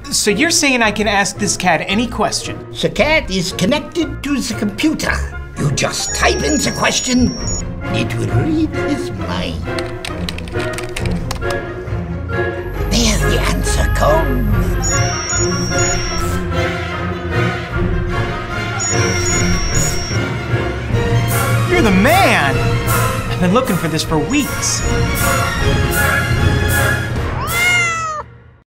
So you're saying I can ask this cat any question? The cat is connected to the computer. You just type in the question, it will read his mind. There the answer comes. You're the man! I've been looking for this for weeks.